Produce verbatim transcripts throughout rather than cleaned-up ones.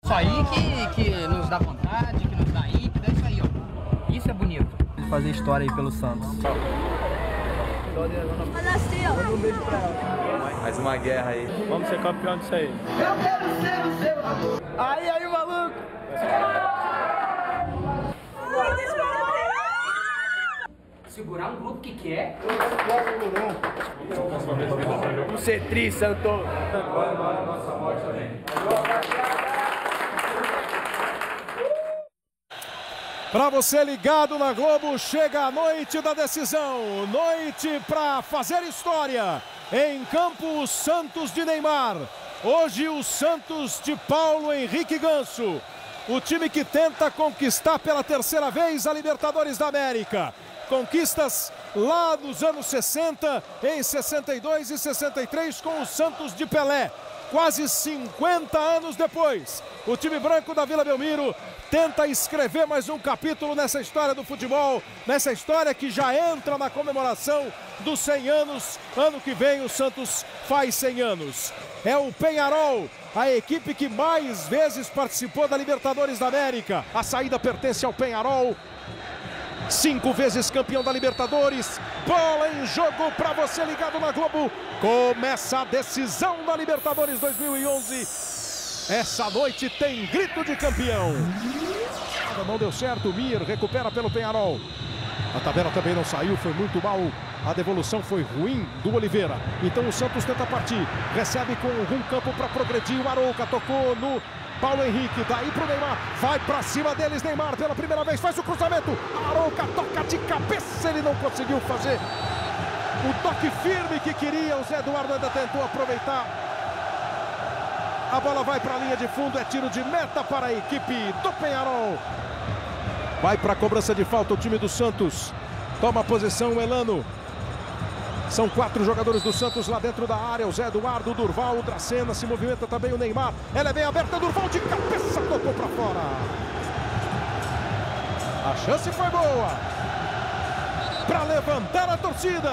Isso aí que, que nos dá vontade, que nos dá ímpeto, é isso aí, ó. Isso é bonito. Fazer história aí pelo Santos. Um beijo pra ela. Mais uma guerra aí. Vamos ser campeão disso aí. Eu quero ser o seu. Aí, aí, maluco! Segurar um grupo que quer. Vamos ser tri, Santo. Para você ligado na Globo, chega a noite da decisão. Noite para fazer história. Em campo, o Santos de Neymar. Hoje, o Santos de Paulo Henrique Ganso. O time que tenta conquistar pela terceira vez a Libertadores da América. Conquistas lá nos anos sessenta, em sessenta e dois e sessenta e três com o Santos de Pelé. Quase cinquenta anos depois, o time branco da Vila Belmiro tenta escrever mais um capítulo nessa história do futebol, nessa história que já entra na comemoração dos cem anos. Ano que vem o Santos faz cem anos. É o Peñarol, a equipe que mais vezes participou da Libertadores da América. A saída pertence ao Peñarol. Cinco vezes campeão da Libertadores. Bola em jogo para você ligado na Globo. Começa a decisão da Libertadores dois mil e onze. Essa noite tem grito de campeão. Não deu certo, o Mir recupera pelo Peñarol. A tabela também não saiu, foi muito mal. A devolução foi ruim do Oliveira. Então o Santos tenta partir. Recebe com um campo para progredir. O Arouca tocou no Paulo Henrique, daí pro Neymar, vai pra cima deles, Neymar pela primeira vez, faz o cruzamento, Arouca toca de cabeça, ele não conseguiu fazer o toque firme que queria, o Zé Eduardo ainda tentou aproveitar. A bola vai para a linha de fundo, é tiro de meta para a equipe do Peñarol. Vai para a cobrança de falta o time do Santos, toma a posição o Elano. São quatro jogadores do Santos lá dentro da área. O Zé Eduardo, o Durval, o Dracena. Se movimenta também o Neymar. Ela é bem aberta, Durval de cabeça, tocou para fora. A chance foi boa para levantar a torcida.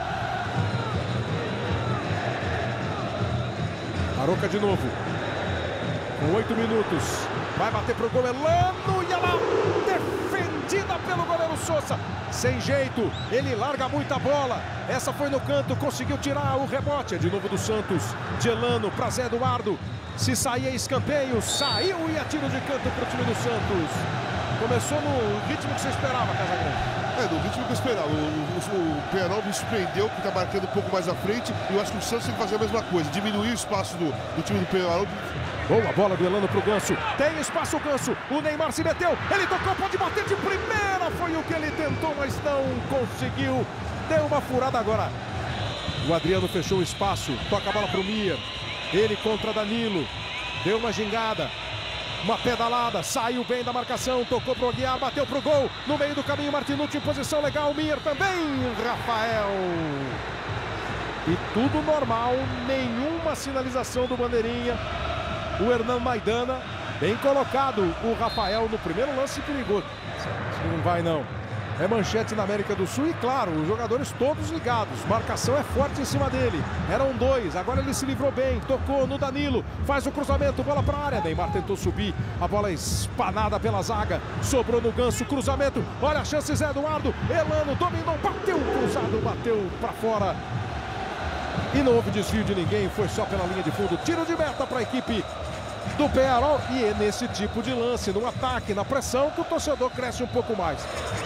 Arouca de novo. Com oito minutos. Vai bater pro gol Elano e ela defendida pelo goleiro Sousa. Sem jeito, ele larga muita bola. Essa foi no canto, conseguiu tirar o rebote. É de novo do Santos, de Elano para Zé Eduardo. Se saía escanteio, saiu e é tiro de canto para o time do Santos. Começou no ritmo que você esperava, Casagrande. É, no ritmo que eu esperava. O, o, o Peñarol me surpreendeu, que está marcando um pouco mais à frente. E eu acho que o Santos tem que fazer a mesma coisa, diminuir o espaço do, do time do Peñarol. Boa bola do Elano pro Ganso. Tem espaço o Ganso. O Neymar se meteu. Ele tocou, pode bater de primeira. Foi o que ele tentou, mas não conseguiu. Deu uma furada agora. O Adriano fechou o espaço. Toca a bola pro Mir. Ele contra Danilo. Deu uma gingada. Uma pedalada. Saiu bem da marcação. Tocou pro Aguiar. Bateu pro gol. No meio do caminho, Martinucci em posição legal. Mir também. Rafael. E tudo normal. Nenhuma sinalização do bandeirinha. O Hernan Maidana, bem colocado, o Rafael no primeiro lance perigoso. Não vai não. É manchete na América do Sul e claro, os jogadores todos ligados. Marcação é forte em cima dele. Eram dois, agora ele se livrou bem. Tocou no Danilo, faz o cruzamento, bola para a área. Neymar tentou subir, a bola espanada pela zaga. Sobrou no Ganso, cruzamento. Olha a chance, Zé Eduardo. Elano dominou, bateu cruzado, bateu para fora. E não houve desvio de ninguém, foi só pela linha de fundo. Tiro de meta para a equipe do Peñarol. E é nesse tipo de lance, no ataque, na pressão, que o torcedor cresce um pouco mais.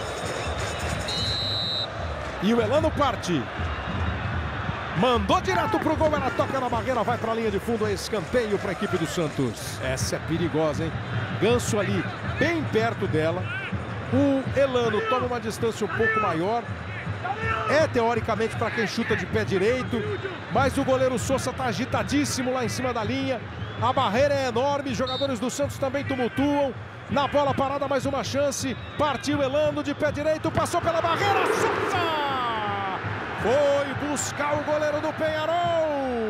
E o Elano parte. Mandou direto pro gol, ela toca na barreira, vai para a linha de fundo, é escanteio para a equipe do Santos. Essa é perigosa, hein? Ganso ali, bem perto dela. O Elano toma uma distância um pouco maior. É teoricamente para quem chuta de pé direito, mas o goleiro Sousa está agitadíssimo lá em cima da linha. A barreira é enorme, jogadores do Santos também tumultuam. Na bola parada, mais uma chance. Partiu Elano de pé direito, passou pela barreira. Sousa foi buscar o goleiro do Peñarol.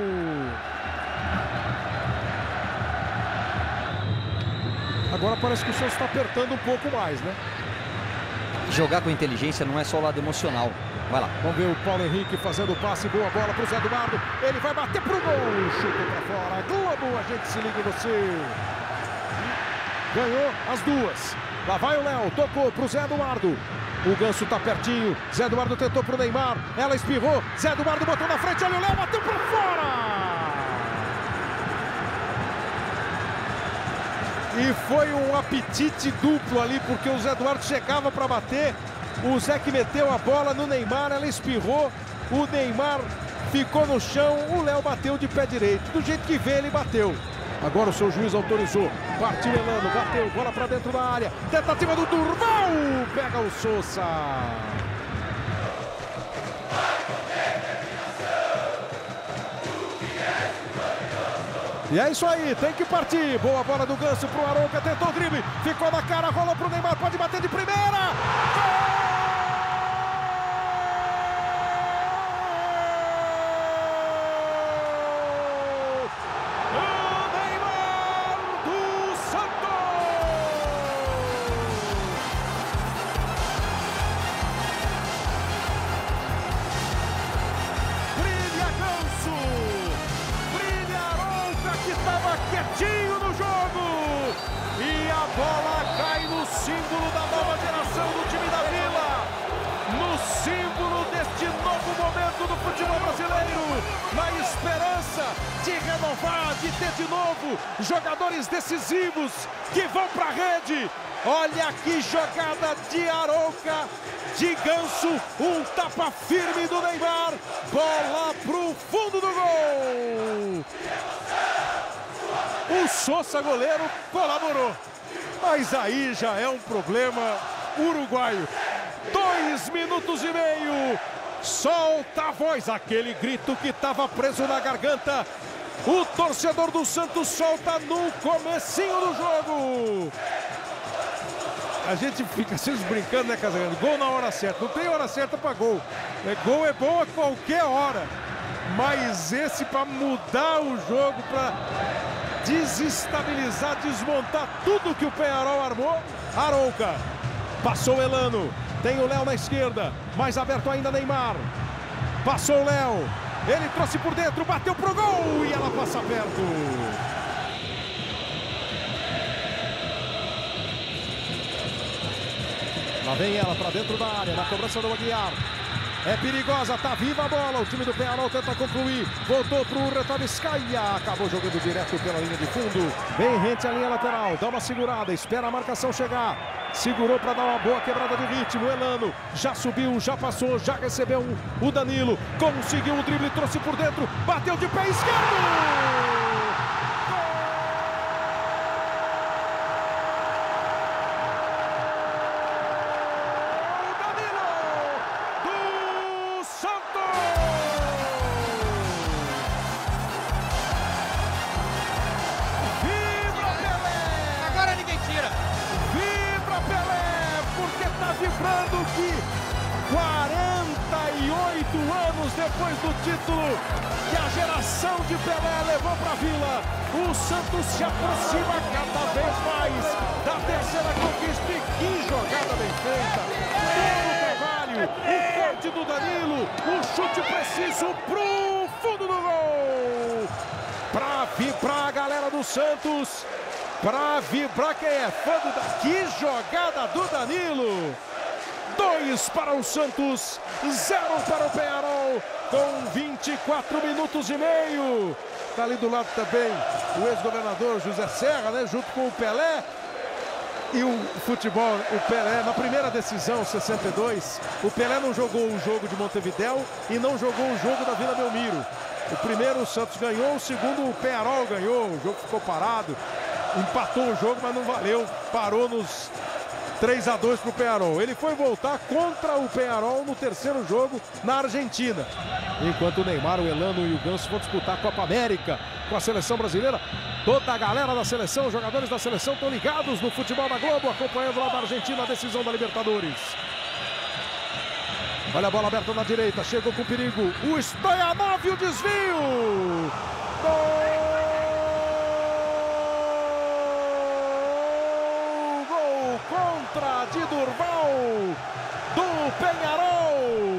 Agora parece que o Santos está apertando um pouco mais, né? Jogar com inteligência não é só o lado emocional. Vai lá. Vamos ver o Paulo Henrique fazendo o passe. Boa bola para o Zé Eduardo. Ele vai bater pro gol. Chuta para fora. Globo, a gente se liga em você. ganhou as duas. Lá vai o Léo, tocou pro Zé Eduardo. O Ganso tá pertinho, Zé Eduardo tentou pro Neymar, ela espirrou, Zé Eduardo botou na frente, olha o Léo, bateu pra fora! E foi um apetite duplo ali, porque o Zé Eduardo chegava para bater, o Zé que meteu a bola no Neymar, ela espirrou, o Neymar ficou no chão, o Léo bateu de pé direito, do jeito que vê ele bateu. Agora o seu juiz autorizou, partiu Elano, bateu, bola para dentro da área, tentativa do Durval, pega o Sousa. E é isso aí, tem que partir. Boa bola do Ganso pro Arouca, tentou o drible, ficou na cara, rolou pro Neymar, pode bater de primeira. Gol! O Neymar do Santos! Brilha Ganso! Que estava quietinho no jogo e a bola cai no símbolo da nova geração do time da Vila, no símbolo deste novo momento do futebol brasileiro, na esperança de renovar, de ter de novo jogadores decisivos que vão para a rede. Olha que jogada de Arouca, de Ganso, um tapa firme do Neymar, bola pro fundo do gol. O Sousa, goleiro, colaborou, mas aí já é um problema uruguaio. Dois minutos e meio, solta a voz, aquele grito que estava preso na garganta. O torcedor do Santos solta no comecinho do jogo. A gente fica sempre brincando, né, Casagrande? Gol na hora certa, não tem hora certa para gol. É, gol é bom a qualquer hora, mas esse para mudar o jogo, para desestabilizar, desmontar tudo que o Peñarol armou. Arouca, passou o Elano, tem o Léo na esquerda, mais aberto ainda Neymar, passou o Léo, ele trouxe por dentro, bateu pro gol e ela passa perto. Lá vem ela para dentro da área, na cobrança do Aguiar. É perigosa, tá viva a bola, o time do Peñarol tenta concluir, voltou pro Retabiscaia, acabou jogando direto pela linha de fundo, bem rente à linha lateral, dá uma segurada, espera a marcação chegar, segurou para dar uma boa quebrada de ritmo, Elano já subiu, já passou, já recebeu o Danilo, conseguiu o drible, trouxe por dentro, bateu de pé esquerdo! Vibrando que quarenta e oito anos depois do título que a geração de Pelé levou para a Vila, o Santos se aproxima cada vez mais da terceira conquista. E que jogada bem feita, todo o trabalho, o corte do Danilo, o chute preciso pro fundo do gol, para vibrar a galera do Santos, para vibrar quem é fã do Danilo. Que jogada do Danilo! Dois para o Santos, zero para o Peñarol, com vinte e quatro minutos e meio. Está ali do lado também o ex-governador José Serra, né, junto com o Pelé. E o futebol, o Pelé, na primeira decisão, sessenta e dois, o Pelé não jogou o jogo de Montevidéu e não jogou o jogo da Vila Belmiro. O primeiro o Santos ganhou, o segundo o Peñarol ganhou, o jogo ficou parado, empatou o jogo, mas não valeu, parou nos três a dois para o Peñarol. Ele foi voltar contra o Peñarol no terceiro jogo na Argentina. Enquanto o Neymar, o Elano e o Ganso vão disputar a Copa América com a seleção brasileira. Toda a galera da seleção, os jogadores da seleção estão ligados no futebol da Globo, acompanhando lá da Argentina a decisão da Libertadores. Olha a bola aberta na direita, chegou com perigo. O Stoyanov, o desvio. Gol! Contra de Durval do Peñarol.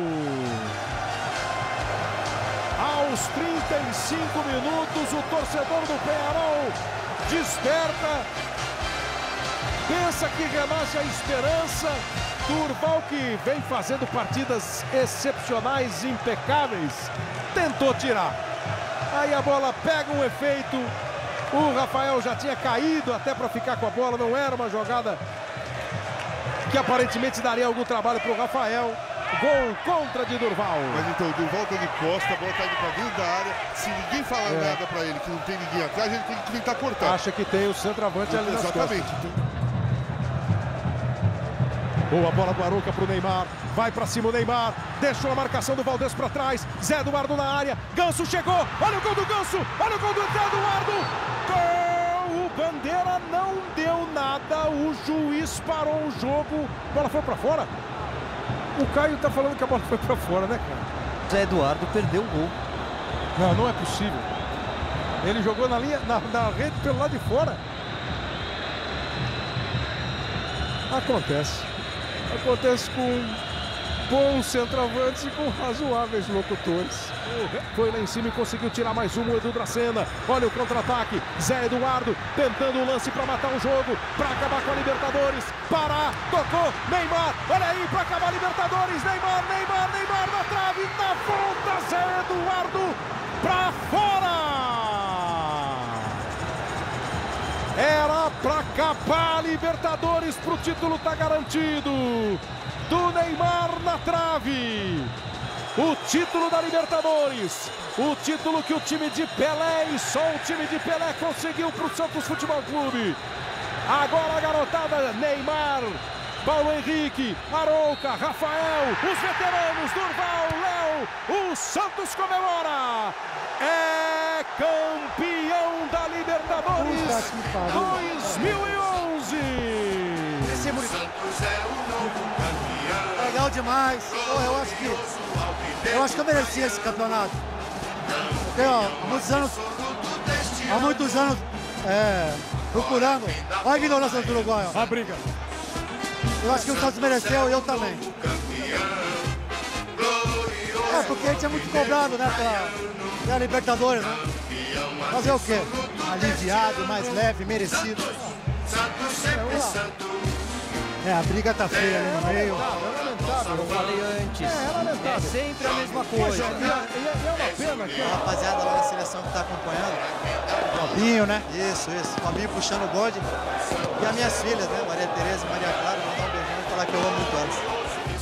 Aos trinta e cinco minutos, o torcedor do Peñarol desperta pensa que renasce a esperança. Durval, que vem fazendo partidas excepcionais, impecáveis, tentou tirar. Aí a bola pega um efeito. O Rafael já tinha caído até para ficar com a bola. Não era uma jogada que aparentemente daria algum trabalho para o Rafael. Gol contra de Durval. Mas então, o Durval tá de costa, a bola tá indo pra dentro da área. Se ninguém falar É. nada pra ele, que não tem ninguém atrás, ele tem que tentar cortar. Acha que tem o centroavante ali nas Exatamente. costas. Boa bola do Arouca pro Neymar. Vai pra cima o Neymar. Deixou a marcação do Valdez pra trás. Zé Eduardo na área. Ganso chegou. Olha o gol do Ganso. Olha o gol do Zé Eduardo. Gol! O Bandeira não deu nada. O juiz parou o jogo. A bola foi pra fora. O Caio tá falando que a bola foi pra fora, né, cara? Zé Eduardo perdeu o gol. Não, não é possível. Ele jogou na linha, na, na rede pelo lado de fora. Acontece. Acontece com bons centroavantes e com razoáveis locutores. Foi lá em cima e conseguiu tirar mais um, o Edu Dracena. Olha o contra-ataque. Zé Eduardo tentando o lance para matar o jogo, para acabar com a Libertadores. Pará, tocou, Neymar. Olha aí para acabar a Libertadores. Neymar, Neymar, Neymar na trave, na ponta. Zé Eduardo para fora. Era para acabar a Libertadores, para o título tá garantido. Do Neymar na trave. O título da Libertadores. O título que o time de Pelé e só o time de Pelé conseguiu para o Santos Futebol Clube. Agora a garotada Neymar, Paulo Henrique, Arouca, Rafael, os veteranos, Durval, Léo. O Santos comemora. É campeão da Libertadores dois mil e onze. Legal demais. Pô, eu acho que eu acho que eu merecia esse campeonato. Porque ó, há muitos anos, há muitos anos é, procurando. Olha a ignorância do Uruguai. Ó. A briga. Eu acho que o Santos mereceu e eu também. É, porque a gente é muito cobrado, né, pela, pela Libertadores, né? Fazer o quê? Aliviado, mais leve, merecido. É, a briga tá feia ali no meio. Eu falei antes. É, é lamentável. É sempre a mesma Pois coisa. é, e é, e é uma pena que A rapaziada lá da seleção que tá acompanhando. Fabinho, né? Isso, isso. Fabinho puxando o bonde. E as minhas filhas, né? Maria Tereza e Maria Clara. Mandar um beijão e falar que eu amo muito elas.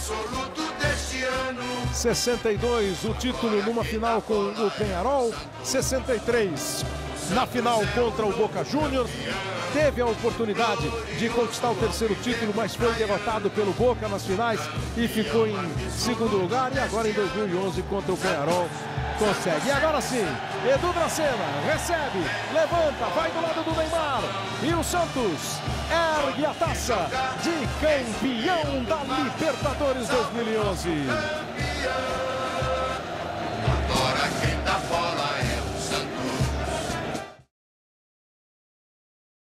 sessenta e dois, o título numa final com o Peñarol. sessenta e três, na final contra o Boca Juniors. Teve a oportunidade de conquistar o terceiro título, mas foi derrotado pelo Boca nas finais e ficou em segundo lugar. E agora em dois mil e onze contra o Peñarol consegue. E agora sim, Edu Dracena recebe, levanta, vai do lado do Neymar. E o Santos ergue a taça de campeão da Libertadores dois mil e onze.